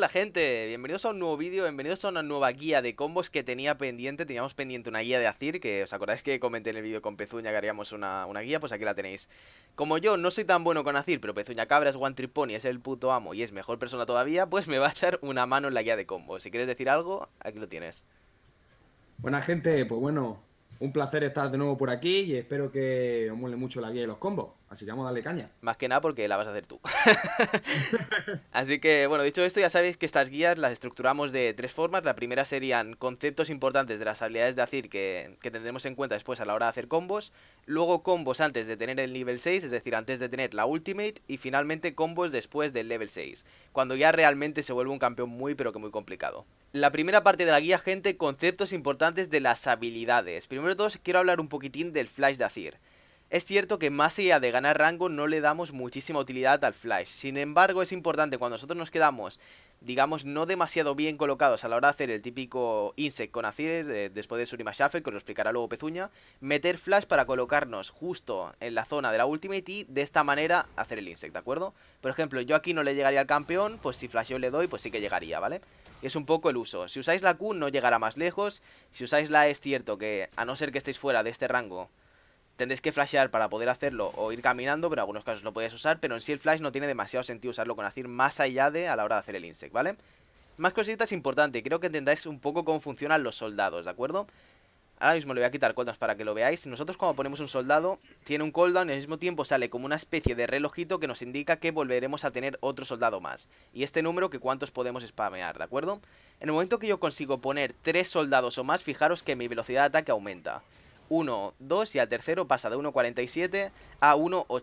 Hola gente, bienvenidos a un nuevo vídeo, bienvenidos a una nueva guía de combos que tenía pendiente. Teníamos pendiente una guía de Azir, que os acordáis que comenté en el vídeo con Pezuña que haríamos una guía, pues aquí la tenéis. Como yo no soy tan bueno con Azir, pero Pezuña Cabra es One Trick Pony, es el puto amo y es mejor persona todavía, pues me va a echar una mano en la guía de combos. Si quieres decir algo, aquí lo tienes. Buena gente, pues bueno, un placer estar de nuevo por aquí y espero que os mole mucho la guía de los combos. Así que vamos a darle caña. Más que nada porque la vas a hacer tú. Así que, bueno, dicho esto, ya sabéis que estas guías las estructuramos de tres formas. La primera serían conceptos importantes de las habilidades de Azir que tendremos en cuenta después a la hora de hacer combos. Luego combos antes de tener el nivel 6, es decir, antes de tener la ultimate. Y finalmente combos después del level 6, cuando ya realmente se vuelve un campeón muy pero que muy complicado. La primera parte de la guía, gente, conceptos importantes de las habilidades. Primero de todo, quiero hablar un poquitín del flash de Azir. Es cierto que más allá de ganar rango no le damos muchísima utilidad al flash. Sin embargo, es importante cuando nosotros nos quedamos, digamos, no demasiado bien colocados a la hora de hacer el típico insect con Azir después de Shurima Shuffle, que os lo explicará luego Pezuña, meter flash para colocarnos justo en la zona de la ultimate y de esta manera hacer el insect, ¿de acuerdo? Por ejemplo, yo aquí no le llegaría al campeón, pues si flasheo le doy, pues sí que llegaría, ¿vale? Y es un poco el uso. Si usáis la Q no llegará más lejos. Si usáis la E es cierto que, a no ser que estéis fuera de este rango, tendréis que flashear para poder hacerlo o ir caminando, pero en algunos casos lo podéis usar, pero en sí el flash no tiene demasiado sentido usarlo con Azir más allá de a la hora de hacer el insect, ¿vale? Más cositas importantes, creo que entendáis un poco cómo funcionan los soldados, ¿de acuerdo? Ahora mismo le voy a quitar cooldowns para que lo veáis. Nosotros cuando ponemos un soldado, tiene un cooldown y al mismo tiempo sale como una especie de relojito que nos indica que volveremos a tener otro soldado más. Y este número que cuántos podemos spamear, ¿de acuerdo? En el momento que yo consigo poner 3 soldados o más, fijaros que mi velocidad de ataque aumenta. 1, 2 y al tercero pasa de 1.47 a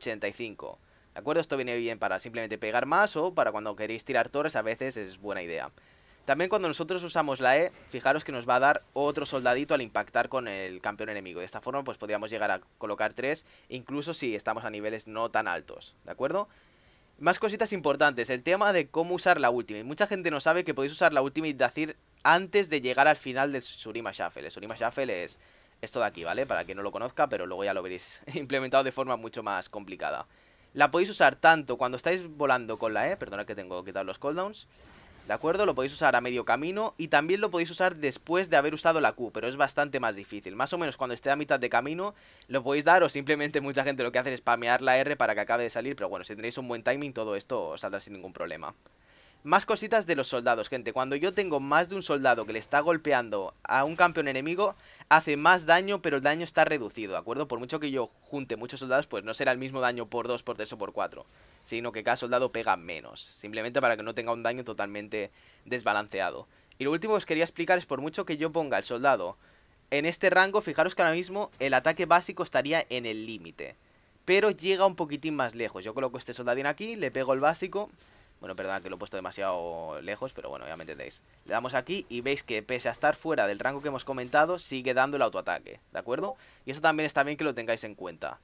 1.85. ¿De acuerdo? Esto viene bien para simplemente pegar más o para cuando queréis tirar torres, a veces es buena idea. También cuando nosotros usamos la E, fijaros que nos va a dar otro soldadito al impactar con el campeón enemigo. De esta forma pues podríamos llegar a colocar 3, incluso si estamos a niveles no tan altos, ¿de acuerdo? Más cositas importantes, el tema de cómo usar la ultimate. Mucha gente no sabe que podéis usar la ultimate de Azir antes de llegar al final del Shurima Shuffle. El Shurima Shuffle es esto de aquí, ¿vale? Para quien no lo conozca, pero luego ya lo veréis implementado de forma mucho más complicada. La podéis usar tanto cuando estáis volando con la E, perdona que tengo que quitar los cooldowns, ¿de acuerdo? Lo podéis usar a medio camino y también lo podéis usar después de haber usado la Q, pero es bastante más difícil. Más o menos cuando esté a mitad de camino lo podéis dar o simplemente mucha gente lo que hace es spamear la R para que acabe de salir, pero bueno, si tenéis un buen timing todo esto os saldrá sin ningún problema. Más cositas de los soldados, gente. Cuando yo tengo más de un soldado que le está golpeando a un campeón enemigo, hace más daño, pero el daño está reducido, ¿de acuerdo? Por mucho que yo junte muchos soldados, pues no será el mismo daño por 2, por 3 o por 4, sino que cada soldado pega menos, simplemente para que no tenga un daño totalmente desbalanceado. Y lo último que os quería explicar es, por mucho que yo ponga el soldado en este rango, fijaros que ahora mismo el ataque básico estaría en el límite, pero llega un poquitín más lejos. Yo coloco este soldadín aquí, le pego el básico. Bueno, perdón que lo he puesto demasiado lejos, pero bueno, ya me entendéis. Le damos aquí y veis que pese a estar fuera del rango que hemos comentado, sigue dando el autoataque, ¿de acuerdo? Y eso también está bien que lo tengáis en cuenta.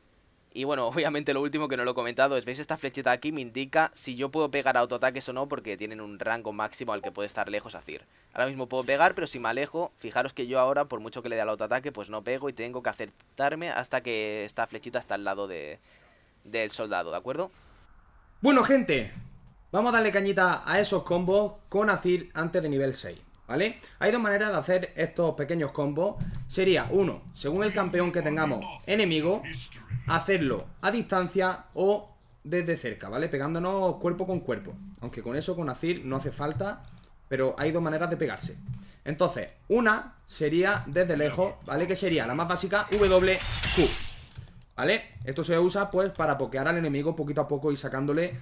Y bueno, obviamente lo último que no lo he comentado es, ¿veis esta flechita aquí? Me indica si yo puedo pegar autoataques o no, porque tienen un rango máximo al que puede estar lejos Azir. Ahora mismo puedo pegar, pero si me alejo, fijaros que yo ahora, por mucho que le dé al autoataque, pues no pego y tengo que acertarme hasta que esta flechita está al lado del soldado, ¿de acuerdo? Bueno, gente, vamos a darle cañita a esos combos con Azir antes de nivel 6, ¿vale? Hay dos maneras de hacer estos pequeños combos. Sería, uno, según el campeón que tengamos enemigo, hacerlo a distancia o desde cerca, ¿vale? Pegándonos cuerpo con cuerpo. Aunque con eso, con Azir, no hace falta, pero hay dos maneras de pegarse. Entonces, una sería desde lejos, ¿vale? Que sería la más básica, WQ, ¿vale? Esto se usa pues para pokear al enemigo poquito a poco y sacándole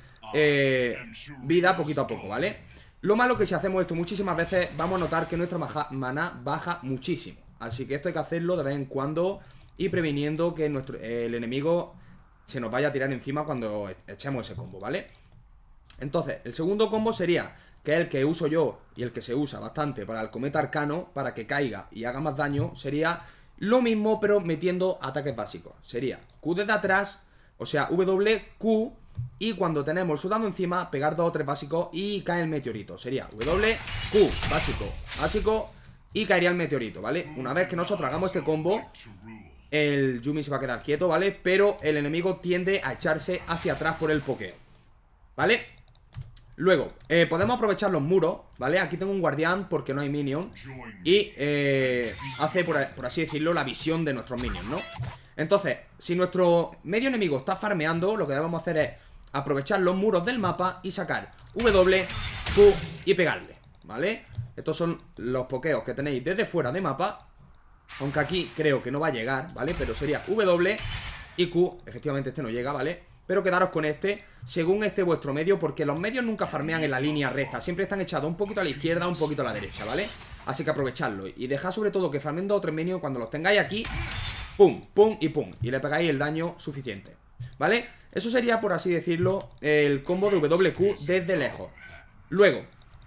vida poquito a poco, ¿vale? Lo malo que si hacemos esto muchísimas veces vamos a notar que nuestra maná baja muchísimo. Así que esto hay que hacerlo de vez en cuando y previniendo que el enemigo se nos vaya a tirar encima cuando echemos ese combo, ¿vale? Entonces, el segundo combo sería, que es el que uso yo y el que se usa bastante para el cometa arcano, para que caiga y haga más daño, sería lo mismo pero metiendo ataques básicos. Sería Q desde atrás, o sea, WQ, y cuando tenemos el soldado encima, pegar 2 o 3 básicos y cae el meteorito. Sería WQ, básico, básico, y caería el meteorito, ¿vale? Una vez que nosotros hagamos este combo, el Yuumi se va a quedar quieto, ¿vale? Pero el enemigo tiende a echarse hacia atrás por el pokeo, ¿vale? Luego, podemos aprovechar los muros, ¿vale? Aquí tengo un guardián porque no hay minion. Y hace, por así decirlo, la visión de nuestros minions, ¿no? Entonces, si nuestro medio enemigo está farmeando, lo que debemos hacer es aprovechar los muros del mapa y sacar W, Q y pegarle, ¿vale? Estos son los pokeos que tenéis desde fuera de mapa. Aunque aquí creo que no va a llegar, ¿vale? Pero sería W y Q. Efectivamente este no llega, ¿vale? Pero quedaros con este, según esté vuestro medio, porque los medios nunca farmean en la línea recta. Siempre están echados un poquito a la izquierda, un poquito a la derecha, ¿vale? Así que aprovechadlo. Y dejad sobre todo que farmen 2 o 3 minions. Cuando los tengáis aquí, pum, pum y pum. Y le pegáis el daño suficiente, ¿vale? Eso sería, por así decirlo, el combo de WQ desde lejos. Luego,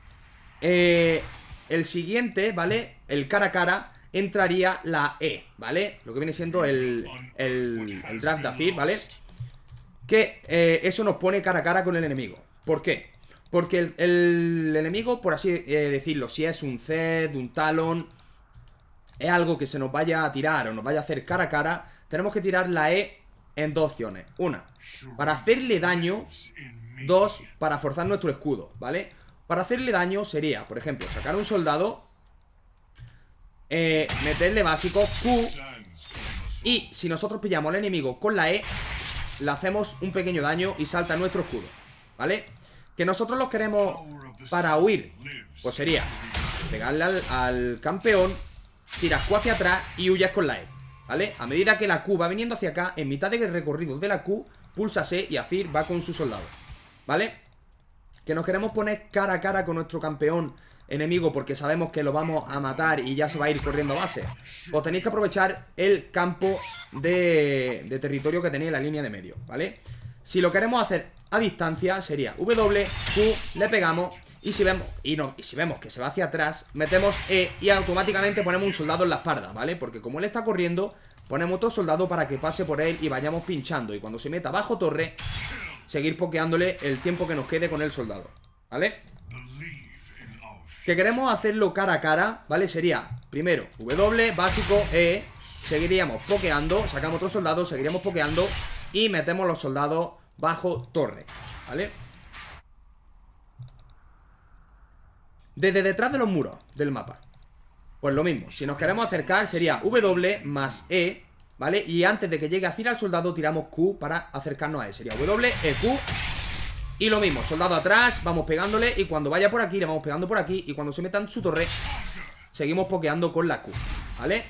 el siguiente, ¿vale? El cara a cara, entraría la E, ¿vale? Lo que viene siendo el draft de Azir, ¿vale? Que eso nos pone cara a cara con el enemigo. ¿Por qué? Porque el enemigo, por así decirlo, si es un Zed, un Talon, es algo que se nos vaya a tirar o nos vaya a hacer cara a cara, tenemos que tirar la E en 2 opciones. Una, para hacerle daño. 2, para forzar nuestro escudo, ¿vale? Para hacerle daño sería, por ejemplo, sacar un soldado, meterle básico, Q. Y si nosotros pillamos al enemigo con la E, le hacemos un pequeño daño y salta nuestro escudo, ¿vale? Que nosotros los queremos para huir, pues sería pegarle al campeón, tiras Q hacia atrás y huyas con la E, ¿vale? A medida que la Q va viniendo hacia acá, en mitad del recorrido de la Q, pulsas E y Azir va con su soldado, ¿vale? Que nos queremos poner cara a cara con nuestro campeón enemigo porque sabemos que lo vamos a matar y ya se va a ir corriendo a base. Pues tenéis que aprovechar el campo de territorio que tenéis en la línea de medio, ¿vale? Si lo queremos hacer a distancia sería W, Q, le pegamos y si vemos que se va hacia atrás, metemos E y automáticamente ponemos un soldado en la espalda, ¿vale? Porque como él está corriendo, ponemos otro soldado para que pase por él y vayamos pinchando. Y cuando se meta bajo torre, seguir pokeándole el tiempo que nos quede con el soldado, ¿vale? Que queremos hacerlo cara a cara, ¿vale? Sería, primero, W, básico, E. Seguiríamos pokeando, sacamos otro soldado, seguiríamos pokeando y metemos los soldados bajo torre, ¿vale? Desde detrás de los muros del mapa, pues lo mismo, si nos queremos acercar sería W más E, ¿vale? Y antes de que llegue a Azir al soldado tiramos Q para acercarnos a él. Sería W, E, Q. Y lo mismo, soldado atrás, vamos pegándole. Y cuando vaya por aquí, le vamos pegando por aquí. Y cuando se meta en su torre, seguimos pokeando con la Q, ¿vale?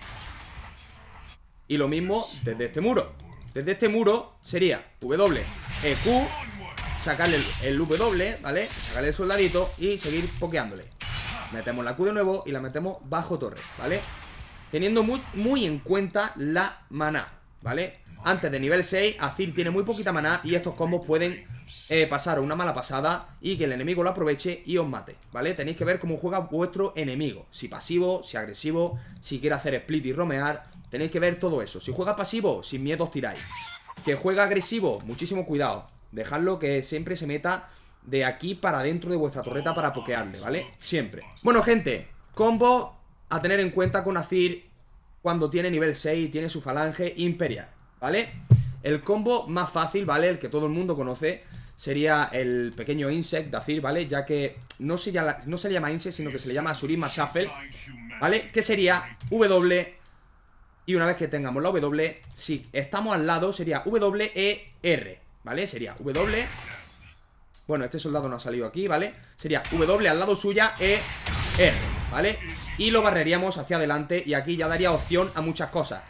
Y lo mismo desde este muro. Desde este muro sería W, E, Q. Sacarle el W, ¿vale? Sacarle el soldadito y seguir pokeándole. Metemos la Q de nuevo y la metemos bajo torre, ¿vale? Teniendo muy en cuenta la maná, ¿vale? Antes de nivel 6, Azir tiene muy poquita maná y estos combos pueden pasar una mala pasada y que el enemigo lo aproveche y os mate, ¿vale? Tenéis que ver cómo juega vuestro enemigo. Si pasivo, si agresivo, si quiere hacer split y romear. Tenéis que ver todo eso. Si juega pasivo, sin miedo os tiráis. Que juega agresivo, muchísimo cuidado. Dejadlo que siempre se meta de aquí para dentro de vuestra torreta para pokearle, ¿vale? Siempre. Bueno, gente, combo a tener en cuenta con Azir cuando tiene nivel 6 y tiene su falange imperial, ¿vale? El combo más fácil, ¿vale? El que todo el mundo conoce sería el pequeño insect de Azir, ¿vale? Ya que no se le llama insect, sino que se le llama Surima Shuffle, ¿vale? Que sería W. Y una vez que tengamos la W, si estamos al lado, sería W-E-R, ¿vale? Sería W. Bueno, este soldado no ha salido aquí, ¿vale? Sería W al lado suya, E-R, ¿vale? Y lo barreríamos hacia adelante. Y aquí ya daría opción a muchas cosas,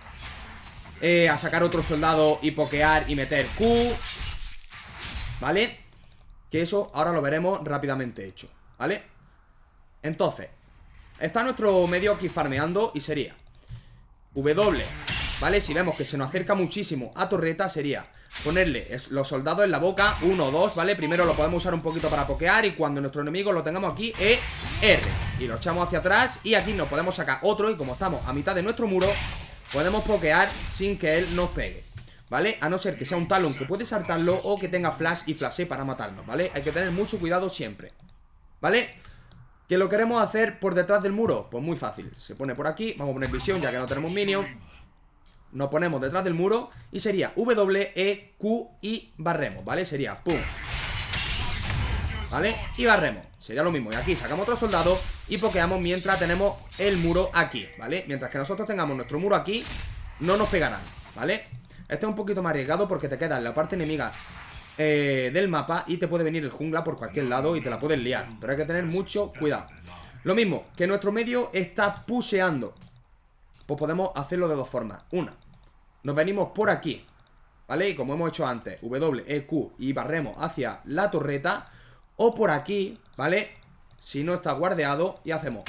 a sacar otro soldado y pokear y meter Q, ¿vale? Que eso ahora lo veremos rápidamente hecho, ¿vale? Entonces, está nuestro medio aquí farmeando y sería W, ¿vale? Si vemos que se nos acerca muchísimo a torreta, sería ponerle los soldados en la boca, 1 o 2, ¿vale? Primero lo podemos usar un poquito para pokear y cuando nuestro enemigo lo tengamos aquí, E-R. Y lo echamos hacia atrás y aquí nos podemos sacar otro y como estamos a mitad de nuestro muro, podemos pokear sin que él nos pegue, ¿vale? A no ser que sea un Talon que puede saltarlo o que tenga flash y flashé para matarnos, ¿vale? Hay que tener mucho cuidado siempre, ¿vale? ¿Que lo queremos hacer por detrás del muro? Pues muy fácil, se pone por aquí, vamos a poner visión ya que no tenemos minion. Nos ponemos detrás del muro y sería W, E, Q y barremos, ¿vale? Sería pum, ¿vale? Y barremos, sería lo mismo. Y aquí sacamos otro soldado y pokeamos mientras tenemos el muro aquí, ¿vale? Mientras que nosotros tengamos nuestro muro aquí, no nos pegarán, ¿vale? Este es un poquito más arriesgado porque te queda en la parte enemiga del mapa y te puede venir el jungla por cualquier lado y te la puedes liar. Pero hay que tener mucho cuidado. Lo mismo, que nuestro medio está pusheando. Pues podemos hacerlo de dos formas. Una, nos venimos por aquí, ¿vale? Y como hemos hecho antes, W, E, Q y barremos hacia la torreta. O por aquí, ¿vale? Si no está guardeado y hacemos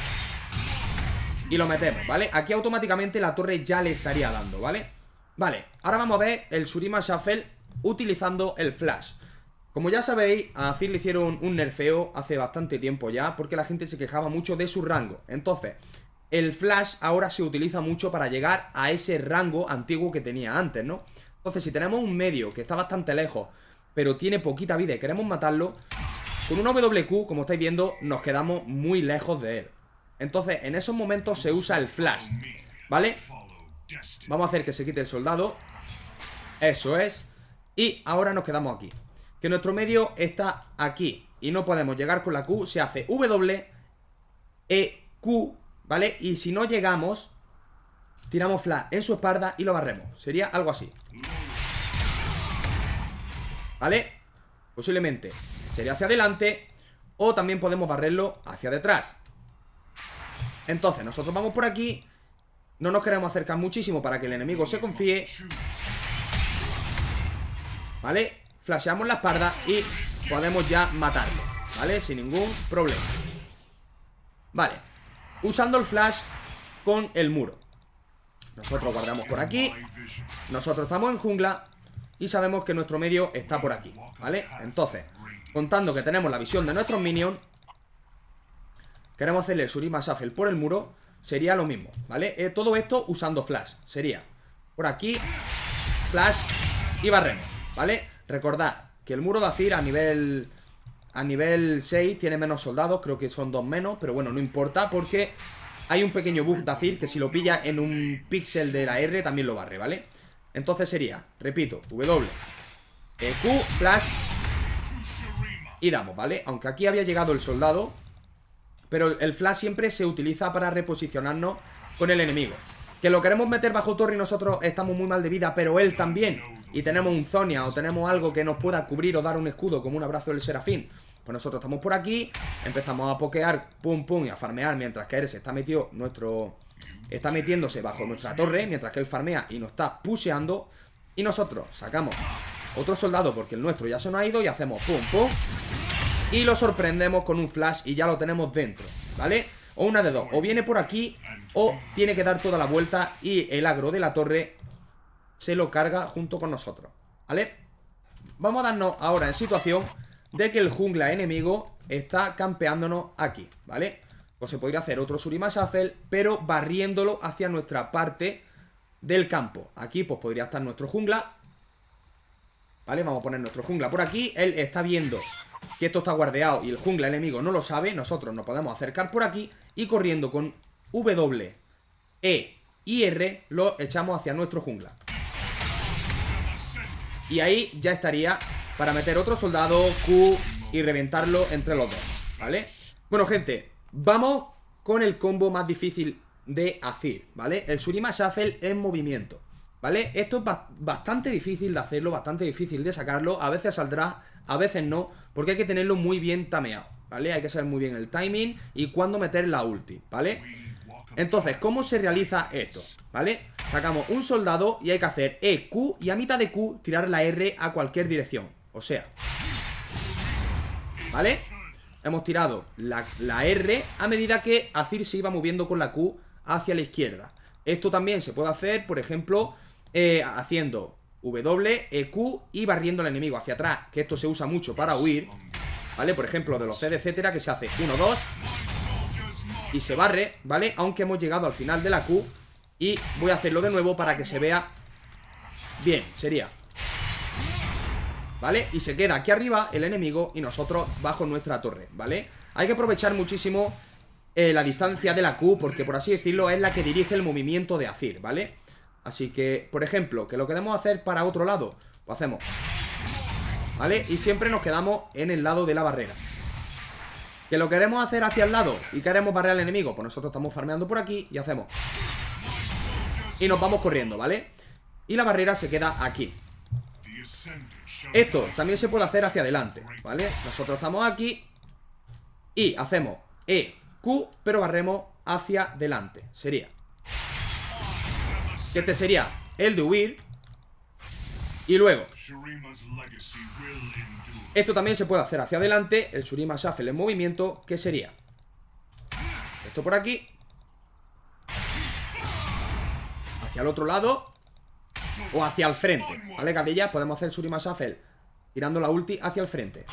y lo metemos, ¿vale? Aquí automáticamente la torre ya le estaría dando, ¿vale? Vale, ahora vamos a ver el Shurima Shuffle utilizando el flash. Como ya sabéis, a Azir le hicieron un nerfeo hace bastante tiempo ya, porque la gente se quejaba mucho de su rango. Entonces, el flash ahora se utiliza mucho para llegar a ese rango antiguo que tenía antes, ¿no? Entonces, si tenemos un medio que está bastante lejos, pero tiene poquita vida y queremos matarlo, con una WQ, como estáis viendo, nos quedamos muy lejos de él. Entonces, en esos momentos se usa el flash, ¿vale? Vamos a hacer que se quite el soldado. Eso es. Y ahora nos quedamos aquí. Que nuestro medio está aquí y no podemos llegar con la Q. Se hace W, E, Q, ¿vale? Y si no llegamos, tiramos flash en su espalda y lo barremos. Sería algo así, ¿vale? Posiblemente sería hacia adelante o también podemos barrerlo hacia detrás. Entonces nosotros vamos por aquí. No nos queremos acercar muchísimo para que el enemigo se confíe, ¿vale? Flasheamos la espalda y podemos ya matarlo, ¿vale? Sin ningún problema. Vale, usando el flash con el muro. Nosotros guardamos por aquí. Nosotros estamos en jungla y sabemos que nuestro medio está por aquí, ¿vale? Entonces, contando que tenemos la visión de nuestros minions, queremos hacerle el Shurima Shuffle por el muro. Sería lo mismo, ¿vale? Todo esto usando flash. Sería por aquí, flash y barremos, ¿vale? Recordad que el muro de Azir a nivel 6 tiene menos soldados. Creo que son 2 menos, pero bueno, no importa porque hay un pequeño bug de Azir que si lo pilla en un píxel de la R también lo barre, ¿vale? Entonces sería, repito, W, E, Q, flash y damos, ¿vale? Aunque aquí había llegado el soldado, pero el flash siempre se utiliza para reposicionarnos con el enemigo. Que lo queremos meter bajo torre y nosotros estamos muy mal de vida, pero él también, y tenemos un Zonia o tenemos algo que nos pueda cubrir o dar un escudo como un abrazo del Serafín, pues nosotros estamos por aquí, empezamos a pokear, pum pum, y a farmear mientras que él se está está metiéndose bajo nuestra torre, mientras que él farmea y nos está pusheando. Y nosotros sacamos otro soldado porque el nuestro ya se nos ha ido y hacemos pum pum y lo sorprendemos con un flash y ya lo tenemos dentro, ¿vale? O una de dos, o viene por aquí o tiene que dar toda la vuelta y el agro de la torre se lo carga junto con nosotros, ¿vale? Vamos a darnos ahora en situación de que el jungla enemigo está campeándonos aquí, ¿vale? Pues se podría hacer otro Shurima Shuffle, pero barriéndolo hacia nuestra parte del campo. Aquí pues podría estar nuestro jungla, ¿vale? Vamos a poner nuestro jungla por aquí. Él está viendo que esto está guardeado y el jungla enemigo no lo sabe. Nosotros nos podemos acercar por aquí y corriendo con W, E y R lo echamos hacia nuestro jungla. Y ahí ya estaría para meter otro soldado, Q y reventarlo entre los dos, ¿vale? Bueno, gente, vamos con el combo más difícil de Azir, ¿vale? El Shurima Shuffle en movimiento, ¿vale? Esto es bastante difícil de hacerlo, bastante difícil de sacarlo. A veces saldrá, a veces no, porque hay que tenerlo muy bien tameado, ¿vale? Hay que saber muy bien el timing y cuándo meter la ulti, ¿vale? Entonces, ¿cómo se realiza esto? ¿Vale? Sacamos un soldado y hay que hacer E, Q y a mitad de Q tirar la R a cualquier dirección. O sea, ¿vale? Hemos tirado la R a medida que Azir se iba moviendo con la Q hacia la izquierda. Esto también se puede hacer, por ejemplo, haciendo W, E, Q y barriendo al enemigo hacia atrás, que esto se usa mucho para huir, ¿vale? Por ejemplo, de los CD, etcétera, que se hace 1, 2 y se barre, ¿vale? Aunque hemos llegado al final de la Q. Y voy a hacerlo de nuevo para que se vea bien, sería, ¿vale? Y se queda aquí arriba el enemigo y nosotros bajo nuestra torre, ¿vale? Hay que aprovechar muchísimo la distancia de la Q, porque por así decirlo es la que dirige el movimiento de Azir, ¿vale? Así que, por ejemplo, que lo queremos hacer para otro lado, pues hacemos, ¿vale? Y siempre nos quedamos en el lado de la barrera. ¿Que lo queremos hacer hacia el lado y queremos barrer al enemigo? Pues nosotros estamos farmeando por aquí y hacemos. Y nos vamos corriendo, ¿vale? Y la barrera se queda aquí. Esto también se puede hacer hacia adelante, ¿vale? Nosotros estamos aquí y hacemos E, Q, pero barremos hacia adelante. Sería que este sería el de huir. Y luego esto también se puede hacer hacia adelante. El Shurima Shuffle en movimiento, que sería esto por aquí, hacia el otro lado o hacia el frente, ¿vale, cabrillas? Podemos hacer el Shurima Shuffle tirando la ulti hacia el frente,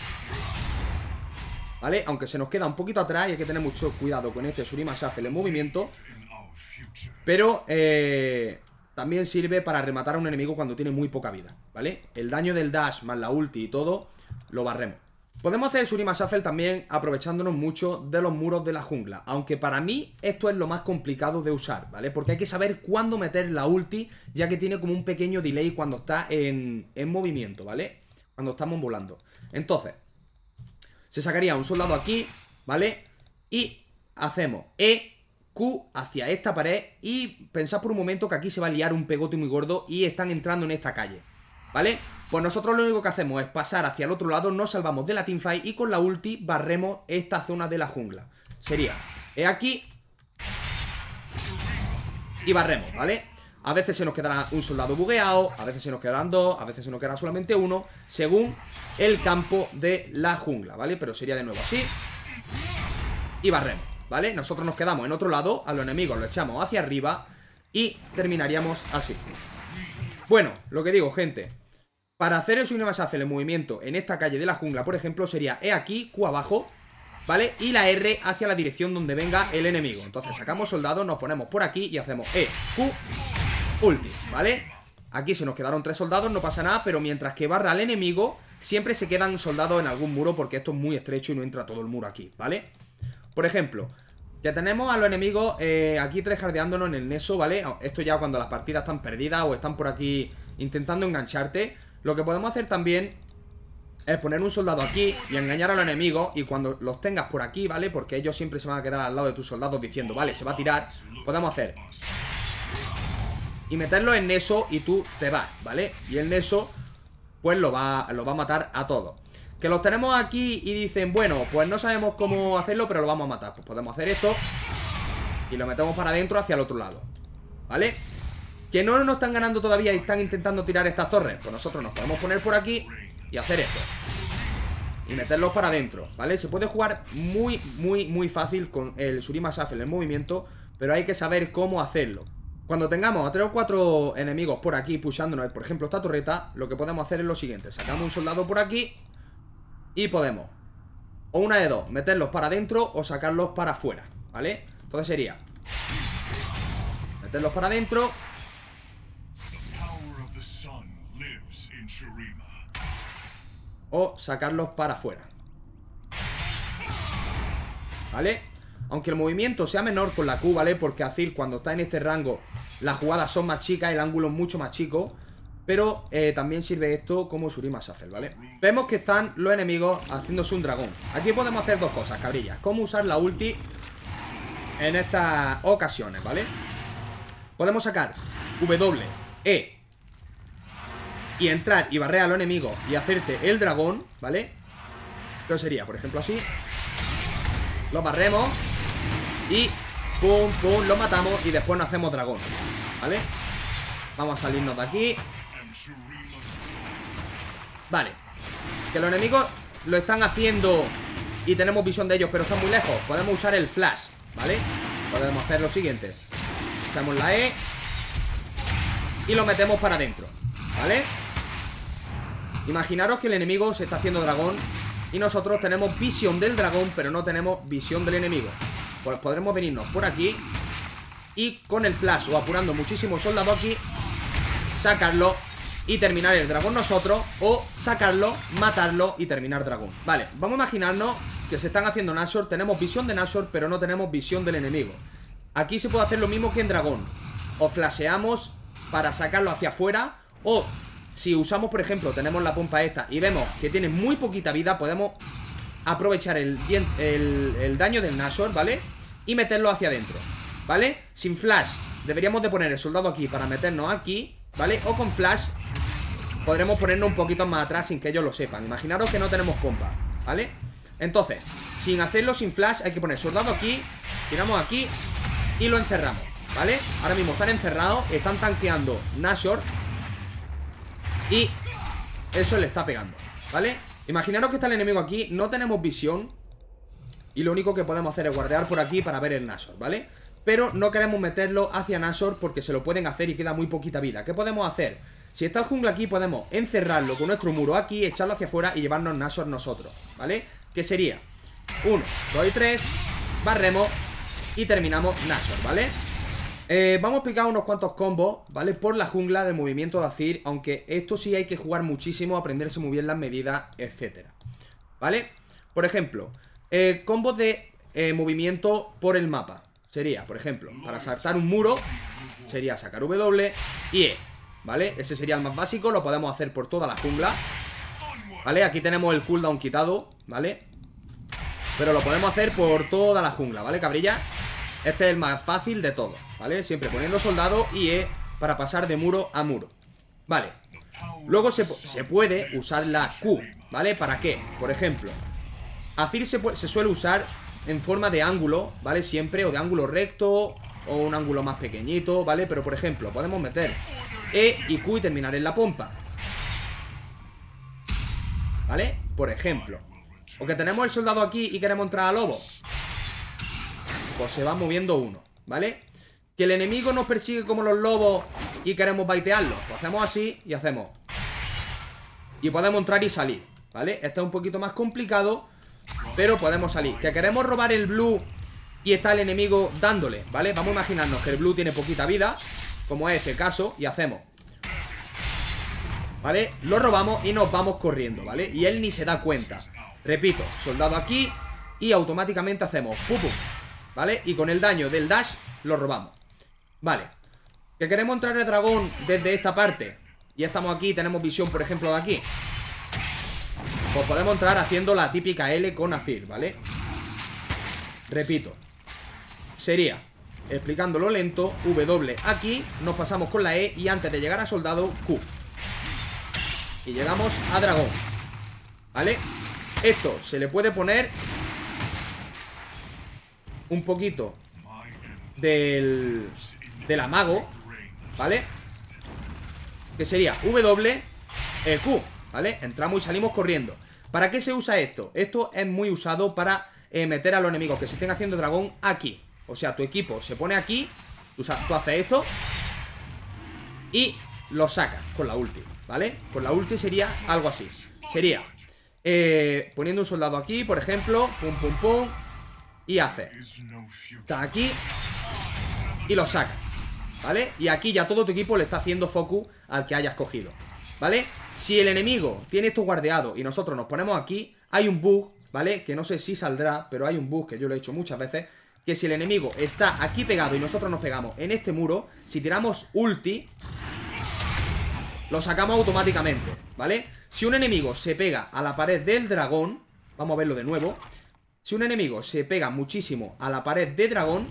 ¿vale? Aunque se nos queda un poquito atrás y hay que tener mucho cuidado con este Shurima Shuffle en movimiento. Pero también sirve para rematar a un enemigo cuando tiene muy poca vida, ¿vale? El daño del dash más la ulti y todo lo barremos. Podemos hacer el Shurima Shuffle también aprovechándonos mucho de los muros de la jungla, aunque para mí esto es lo más complicado de usar, ¿vale? Porque hay que saber cuándo meter la ulti, ya que tiene como un pequeño delay cuando está en movimiento, ¿vale? Cuando estamos volando. Entonces, se sacaría un soldado aquí, ¿vale? Y hacemos E, Q hacia esta pared. Y pensad por un momento que aquí se va a liar un pegote muy gordo y están entrando en esta calle, ¿vale? Pues nosotros lo único que hacemos es pasar hacia el otro lado, nos salvamos de la teamfight y con la ulti barremos esta zona de la jungla. Sería aquí y barremos, ¿vale? A veces se nos quedará un soldado bugueado, a veces se nos quedarán dos, a veces se nos quedará solamente uno, según el campo de la jungla, ¿vale? Pero sería de nuevo así y barremos, ¿vale? Nosotros nos quedamos en otro lado, a los enemigos los echamos hacia arriba y terminaríamos así. Bueno, lo que digo, gente, para hacer el Shurima Shuffle en movimiento en esta calle de la jungla, por ejemplo, sería E aquí, Q abajo, ¿vale? Y la R hacia la dirección donde venga el enemigo. Entonces sacamos soldados, nos ponemos por aquí y hacemos E, Q, ulti, ¿vale? Aquí se nos quedaron 3 soldados, no pasa nada, pero mientras que barra al enemigo, siempre se quedan soldados en algún muro porque esto es muy estrecho y no entra todo el muro aquí, ¿vale? Por ejemplo, ya tenemos a los enemigos aquí tryhardeándonos en el Neso, ¿vale? Esto ya cuando las partidas están perdidas o están por aquí intentando engancharte. Lo que podemos hacer también es poner un soldado aquí y engañar a los enemigos. Y cuando los tengas por aquí, ¿vale? Porque ellos siempre se van a quedar al lado de tus soldados diciendo, vale, se va a tirar. Podemos hacer y meterlo en Neso y tú te vas, ¿vale? Y el Neso pues lo va a matar a todos. Que los tenemos aquí y dicen, bueno, pues no sabemos cómo hacerlo, pero lo vamos a matar. Pues podemos hacer esto y lo metemos para adentro hacia el otro lado, ¿vale? Que no nos están ganando todavía y están intentando tirar estas torres. Pues nosotros nos podemos poner por aquí y hacer esto y meterlos para adentro, ¿vale? Se puede jugar muy fácil con el Shurima Shuffle en movimiento, pero hay que saber cómo hacerlo. Cuando tengamos a 3 o 4 enemigos por aquí pushándonos, por ejemplo esta torreta, lo que podemos hacer es lo siguiente. Sacamos un soldado por aquí y podemos, o una de dos, meterlos para adentro o sacarlos para afuera, ¿vale? Entonces sería meterlos para adentro o sacarlos para afuera, ¿vale? Aunque el movimiento sea menor con la Q, ¿vale? Porque Azir cuando está en este rango las jugadas son más chicas, el ángulo es mucho más chico. Pero también sirve esto como Shurima Shuffle, ¿vale? Vemos que están los enemigos haciéndose un dragón. Aquí podemos hacer dos cosas, cabrillas. Cómo usar la ulti en estas ocasiones, ¿vale? Podemos sacar W, E y entrar y barrer a los enemigos y hacerte el dragón, ¿vale? Pero sería, por ejemplo, así. Lo barremos y pum, pum, lo matamos y después nos hacemos dragón, ¿vale? Vamos a salirnos de aquí. Vale. Que los enemigos lo están haciendo y tenemos visión de ellos, pero están muy lejos. Podemos usar el flash, ¿vale? Podemos hacer lo siguiente. Echamos la E y lo metemos para adentro, ¿vale? Imaginaros que el enemigo se está haciendo dragón y nosotros tenemos visión del dragón, pero no tenemos visión del enemigo. Pues podremos venirnos por aquí y con el flash o apurando muchísimo soldado aquí, sacarlo y terminar el dragón nosotros, o sacarlo, matarlo y terminar dragón. Vale, vamos a imaginarnos que se están haciendo Nashor. Tenemos visión de Nashor, pero no tenemos visión del enemigo. Aquí se puede hacer lo mismo que en dragón. O flasheamos para sacarlo hacia afuera, o si usamos, por ejemplo, tenemos la pompa esta y vemos que tiene muy poquita vida, podemos aprovechar el daño del Nashor, ¿vale? Y meterlo hacia adentro, ¿vale? Sin flash deberíamos de poner el soldado aquí para meternos aquí, ¿vale? O con flash podremos ponernos un poquito más atrás sin que ellos lo sepan. Imaginaros que no tenemos pompa, ¿vale? Entonces, sin hacerlo sin flash hay que poner soldado aquí, tiramos aquí y lo encerramos, ¿vale? Ahora mismo están encerrados, están tanqueando Nashor y eso le está pegando, ¿vale? Imaginaros que está el enemigo aquí, no tenemos visión y lo único que podemos hacer es guardear por aquí para ver el Nashor, ¿vale? Pero no queremos meterlo hacia Nashor porque se lo pueden hacer y queda muy poquita vida. ¿Qué podemos hacer? Si está el jungla aquí podemos encerrarlo con nuestro muro aquí, echarlo hacia afuera y llevarnos Nashor nosotros, ¿vale? Que sería 1, 2 y 3, barremos y terminamos Nashor, ¿vale? Vamos a explicar unos cuantos combos, ¿vale? Por la jungla de movimiento de Azir, aunque esto sí hay que jugar muchísimo, aprenderse muy bien las medidas, etcétera, ¿vale? Por ejemplo, combos de movimiento por el mapa. Sería, por ejemplo, para saltar un muro, sería sacar W y E, ¿vale? Ese sería el más básico, lo podemos hacer por toda la jungla, ¿vale? Aquí tenemos el cooldown quitado, ¿vale? Pero lo podemos hacer por toda la jungla, ¿vale, cabrilla? Este es el más fácil de todos, ¿vale? Siempre poniendo soldado y E para pasar de muro a muro, ¿vale? Luego se puede usar la Q, ¿vale? ¿Para qué? Por ejemplo, Azir se suele usar en forma de ángulo, ¿vale? Siempre, o de ángulo recto o un ángulo más pequeñito, ¿vale? Pero por ejemplo, podemos meter E y Q y terminar en la pompa, ¿vale? Por ejemplo. O que tenemos el soldado aquí y queremos entrar a lobo, pues se va moviendo uno, ¿vale? Que el enemigo nos persigue como los lobos y queremos baitearlo, pues hacemos así y hacemos. Y podemos entrar y salir, ¿vale? Este es un poquito más complicado, pero podemos salir. Que queremos robar el blue y está el enemigo dándole, ¿vale? Vamos a imaginarnos que el blue tiene poquita vida, como es este caso, y hacemos, ¿vale? Lo robamos y nos vamos corriendo, ¿vale? Y él ni se da cuenta. Repito, soldado aquí y automáticamente hacemos pum pum, ¿vale? Y con el daño del dash lo robamos, ¿vale? Que queremos entrar el dragón desde esta parte y estamos aquí, tenemos visión por ejemplo de aquí, pues podemos entrar haciendo la típica L con Azir, ¿vale? Repito, sería, explicándolo lento, W aquí, nos pasamos con la E y antes de llegar a soldado, Q. Y llegamos a dragón, ¿vale? Esto se le puede poner un poquito del amago, ¿vale? Que sería W, Q, ¿vale? Entramos y salimos corriendo. ¿Para qué se usa esto? Esto es muy usado para meter a los enemigos que se estén haciendo dragón aquí. O sea, tu equipo se pone aquí, tú haces esto y lo sacas con la ulti, ¿vale? Con la ulti sería algo así. Sería poniendo un soldado aquí, por ejemplo, pum, pum, pum, y hace, está aquí y lo saca, ¿vale? Y aquí ya todo tu equipo le está haciendo focus al que hayas cogido, ¿vale? Si el enemigo tiene esto guardeado y nosotros nos ponemos aquí, hay un bug, ¿vale? Que no sé si saldrá, pero hay un bug que yo lo he hecho muchas veces, que si el enemigo está aquí pegado y nosotros nos pegamos en este muro, si tiramos ulti, lo sacamos automáticamente, ¿vale? Si un enemigo se pega a la pared del dragón, vamos a verlo de nuevo. Si un enemigo se pega muchísimo a la pared de dragón,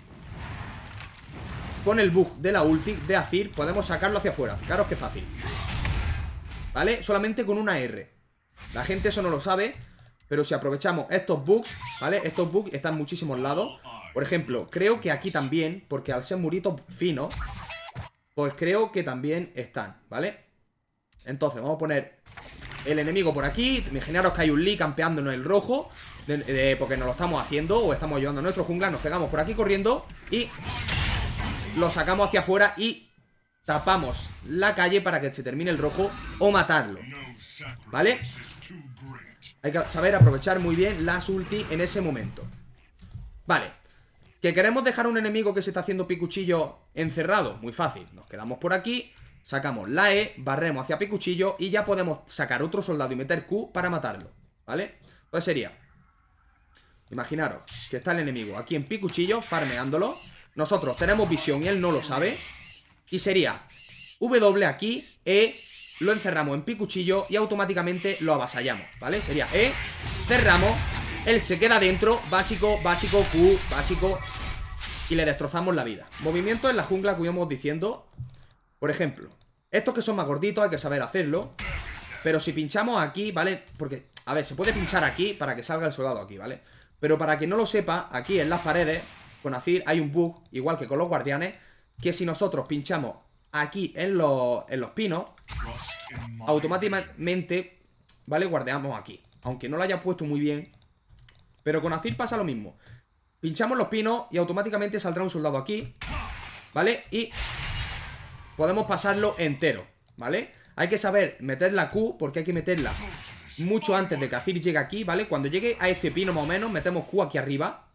con el bug de la ulti de Azir podemos sacarlo hacia afuera. Fijaros qué fácil, ¿vale? Solamente con una R. La gente eso no lo sabe, pero si aprovechamos estos bugs, ¿vale? Estos bugs están en muchísimos lados. Por ejemplo, creo que aquí también, porque al ser muritos finos, pues creo que también están, ¿vale? Entonces vamos a poner el enemigo por aquí. Imaginaros que hay un Lee campeándonos el rojo, porque nos lo estamos haciendo o estamos ayudando a nuestro jungla. Nos pegamos por aquí corriendo y lo sacamos hacia afuera y tapamos la calle para que se termine el rojo o matarlo, ¿vale? Hay que saber aprovechar muy bien las ulti en ese momento. Vale. ¿Que queremos dejar un enemigo que se está haciendo picuchillo encerrado? Muy fácil. Nos quedamos por aquí, sacamos la E, barremos hacia picuchillo y ya podemos sacar otro soldado y meter Q para matarlo, ¿vale? Pues sería, imaginaros que está el enemigo aquí en picuchillo, farmeándolo. Nosotros tenemos visión y él no lo sabe. Y sería W aquí, E, lo encerramos en picuchillo y automáticamente lo avasallamos, ¿vale? Sería E, cerramos, él se queda dentro, básico, básico, Q, básico, y le destrozamos la vida. Movimientos en la jungla que íbamos diciendo. Por ejemplo, estos que son más gorditos hay que saber hacerlo. Pero si pinchamos aquí, ¿vale? Porque, a ver, se puede pinchar aquí para que salga el soldado aquí, ¿vale? Pero para quien no lo sepa, aquí en las paredes, con Azir hay un bug, igual que con los guardianes, que si nosotros pinchamos aquí en los pinos, automáticamente, ¿vale? Guardeamos aquí. Aunque no lo haya puesto muy bien. Pero con Azir pasa lo mismo. Pinchamos los pinos y automáticamente saldrá un soldado aquí, ¿vale? Y podemos pasarlo entero, ¿vale? Hay que saber meter la Q, porque hay que meterla mucho antes de que Azir llegue aquí, ¿vale? Cuando llegue a este pino más o menos, metemos Q aquí arriba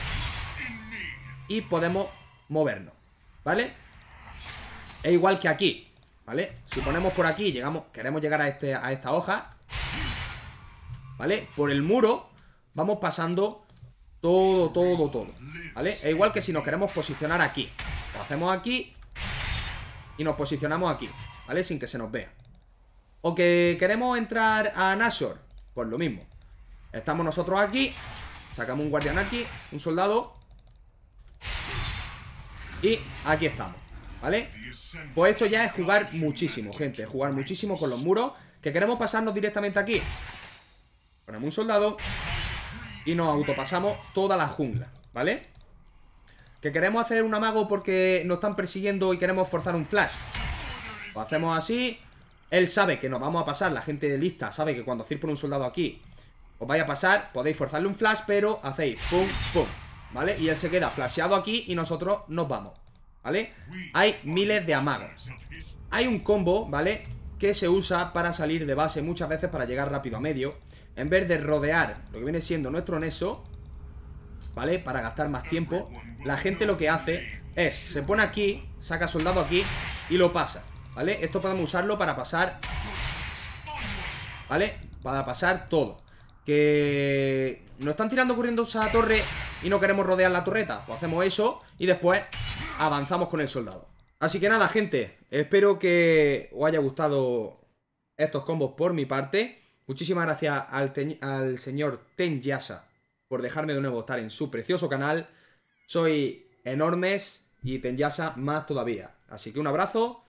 y podemos movernos, ¿vale? Es igual que aquí, ¿vale? Si ponemos por aquí, queremos llegar a esta hoja, ¿vale? Por el muro vamos pasando todo, ¿vale? Es igual que si nos queremos posicionar aquí. Lo hacemos aquí y nos posicionamos aquí, ¿vale? Sin que se nos vea. O que queremos entrar a Nashor, pues lo mismo. Estamos nosotros aquí, sacamos un guardián aquí, un soldado, y aquí estamos, ¿vale? Pues esto ya es jugar muchísimo, gente. Jugar muchísimo con los muros. Que queremos pasarnos directamente aquí, ponemos un soldado y nos autopasamos toda la jungla, ¿vale? Que queremos hacer un amago porque nos están persiguiendo y queremos forzar un flash, lo hacemos así. Él sabe que nos vamos a pasar, la gente lista sabe que cuando Azir pone un soldado aquí os vaya a pasar, podéis forzarle un flash, pero hacéis pum, pum, ¿vale? Y él se queda flasheado aquí y nosotros nos vamos, ¿vale? Hay miles de amagos. Hay un combo, ¿vale? Que se usa para salir de base muchas veces para llegar rápido a medio. En vez de rodear lo que viene siendo nuestro Nexo, ¿vale? Para gastar más tiempo, la gente lo que hace es, se pone aquí, saca soldado aquí y lo pasa, ¿vale? Esto podemos usarlo para pasar, ¿vale? Para pasar todo. Que nos están tirando corriendo a la torre y no queremos rodear la torreta, pues hacemos eso y después avanzamos con el soldado. Así que nada, gente, espero que os haya gustado estos combos por mi parte. Muchísimas gracias al señor Tenyasa por dejarme de nuevo estar en su precioso canal. Soy enormes y Tenyasa más todavía. Así que un abrazo.